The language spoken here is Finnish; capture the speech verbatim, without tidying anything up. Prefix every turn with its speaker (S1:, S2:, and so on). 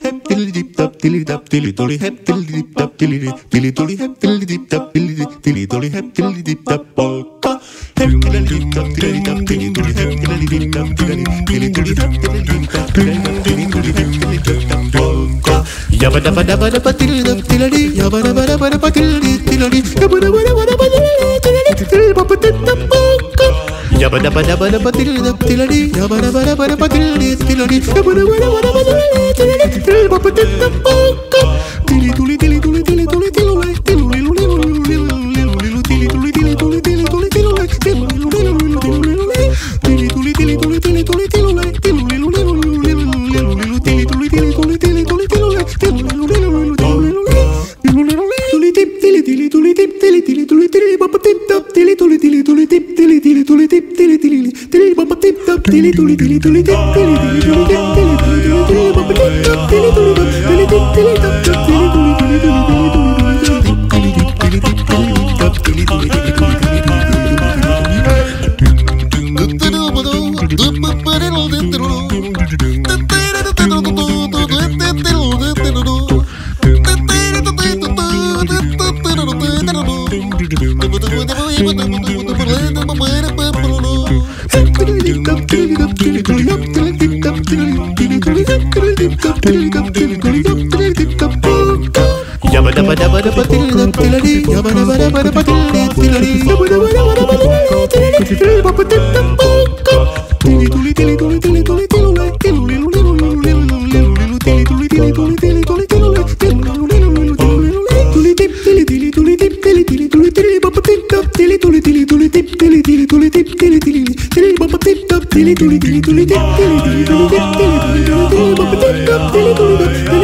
S1: hep tilly dip tap tilly tap tilly tuli hep tilly dip tap tilly tilly tuli hep tilly dip tap tilly tilly tuli hep tilly dip tap polka hep tilly dip tap tilly tap tilly tuli hep tilly dip tap tilly tilly tuli hep tilly dip tap tilly tilly tuli hep tilly dip tap polka yabba dabba dabba dabba tilly dap tilly yabba dabba dabba dabba tilly tilly yabba dabba dabba dabba tilly tilly papa tap polka yabba dabba dabba dabba tilly dap tilly yabba dabba dabba dabba tilly tilly yabba dabba dabba dabba tilly tilly papa tap polka tilly tuli tilly tuli tilly tuli tilly tilly luli luli luli tilly tuli tilly tuli tilly tuli tilly tilly luli luli luli tilly tuli tilly tuli tilly tuli tilly tilly luli luli luli tilly tuli tilly tuli tilly tuli tilly tilly luli luli tuli tip tilly tilly tuli tip tilly tilly tuli tilly papa tip tap tilly tuli tilly tuli tip tilly tilly tuli tip tilly tilly tilly papa tip tap tilly tuli tilly tuli tip tilly tilly tuli tip tilly tilly tilly papa tip tap tilly tuli tilly tip tilly tap tap tilly tuli tilly tuli tilly tuli tilly tilly tip tilly tap tilly tuli tilly tuli yabba dabba dabba dabba tilly dap tilly yabba dabba dabba dabba tilly tilly yabba dabba dabba dabba tilly tilly papa tip tap polka tilly tuli tilly tuli tilly tuli tilly tilly luli luli luli tilly tuli tilly tuli tilly tuli tilly tilly luli luli tuli tip tilly tilly tuli tip tilly tilly tuli tilly papa tip tap tilly tuli tilly tuli tip tilly tilly tuli tip tilly tilly tilly papa tip tap tilly tuli tilly tuli tip tilly tilly tuli tip tilly tuli tilly papa tip tap tilly tuli